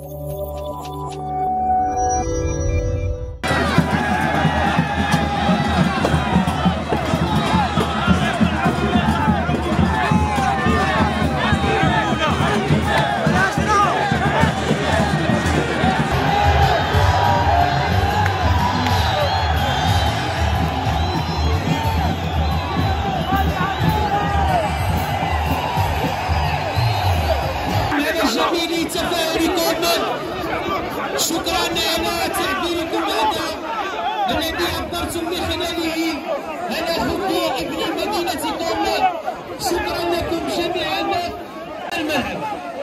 جميل تفاعلكم، شكرا على تعبيركم هذا الذي عبرتم من خلاله على حب ابن مدينتكم. شكرا لكم جميعا. الملعب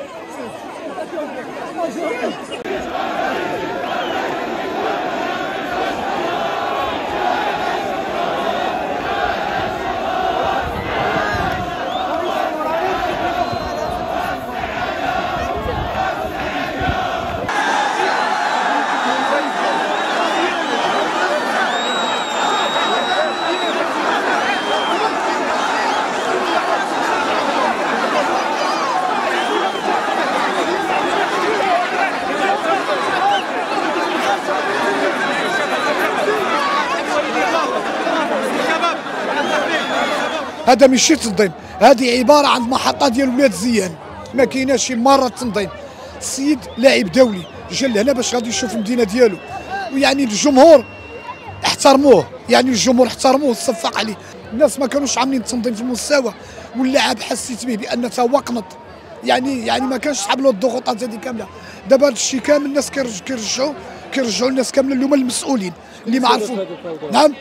هذا ماشي تنظيم، هذه عباره عن محطه ديال ولاد زيان، ما كايناش شي مره تنظيم. السيد لاعب دولي جا لهنا باش غادي يشوف المدينه ديالو، ويعني الجمهور احترموه، يعني الجمهور احترموه وصفق عليه. الناس ما كانوش عاملين التنظيم في المستوى، واللاعب حسيت به بان تا هو قنط، يعني ما كانش صحاب له الضغوطات هذه كامله. دابا هذا الشيء كامل الناس كيرجعوا الناس كامله اللي هما المسؤولين اللي ما عرفوا. نعم،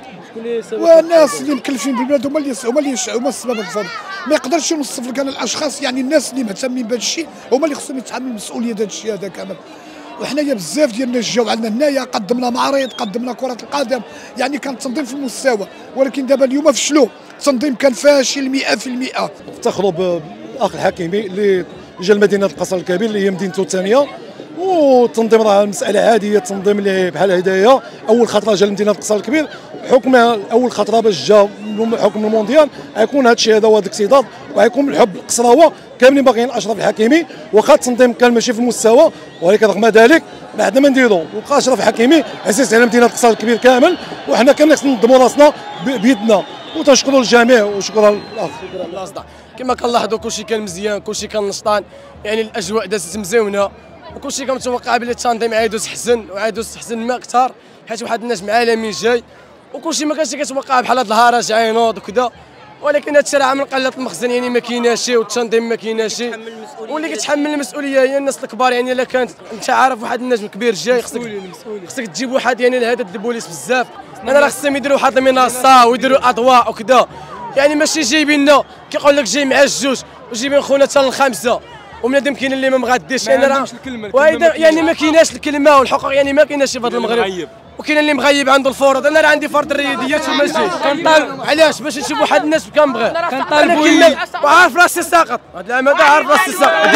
والناس اللي مكلفين بالبلاد هما هما السبب الفوضى. ما يقدرش يوصف لك انا الاشخاص، يعني الناس اللي مهتمين بهذا الشيء هما اللي خصهم يتحملوا المسؤوليه ديال هذا الشيء هذا كامل. وحنايا بزاف ديال الناس جاو عندنا هنايا، قدمنا معارض، قدمنا كره القدم، يعني كان التنظيم في المستوى، ولكن دابا اليوم فشلوا، التنظيم كان فاشل 100%. افتخروا بالاخ الحكيمي اللي جا لمدينه القصر الكبير اللي هي مدينته الثانيه، والتنظيم راه مساله عاديه. التنظيم اللي بحال هدايا اول خطره جا لمدينه القصر الكبير، حكم اول خطره باش جا حكم المونديال، غيكون هذا الشيء هذا هو الاقتصاد، وغيكون بالحب القصراوه كاملين باغيين اشرف الحكيمي. واخا التنظيم كان ماشي في المستوى، ولكن رغم ذلك ما عندنا ما نديرو، وبقى اشرف الحكيمي عزيز على مدينه القصر الكبير كامل، وحنا كنخص ننظموا راسنا بيدنا. وتنشكروا الجميع وشكرا للاخ. الاصدقاء كما كنلاحظوا كلشي كان مزيان، كلشي كان نشطان، يعني الاجواء دازت مزيونه، وكلشي كنتوقع بلي التنظيم غيدوز حسن وغيدوز حسن ما اكثر، حيت واحد النجم عالمي جاي، وكلشي ما كانش كيتوقع بحال هاد الهرج عينوض وكذا. ولكن هادشي راه من قله المخزن، يعني ما كايناش، والتنظيم ما كايناش، واللي كيتحمل المسؤوليه هي الناس الكبار. يعني الا كانت انت عارف واحد النجم كبير جاي، خصك تجيب واحد يعني لهدد البوليس بزاف. انا راه خصهم يديروا واحد المنصه ويديروا اضواء وكذا، يعني ماشي جايبيننا كيقول لك جاي مع الجوج وجايبين خونا حتى للخمسه، وبنادم كاين اللي ما مغاديش. يعني راه يعني ما كايناش الكلمه والحقوق، يعني ما كايناش في هذا المغرب، وكاين اللي مغيب عنده الفرض. انا راه عندي فرض الرياضيات وما جيت، كنطالب علاش؟ باش نشوف واحد الناس كنبغي، كنطالب وعارف راسي ساقط. هذا العام هذا عارف راسي ساقط،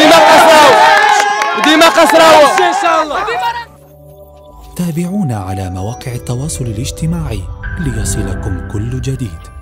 ديما قصراوه ان شاء الله. تابعونا على مواقع التواصل الاجتماعي ليصلكم كل جديد.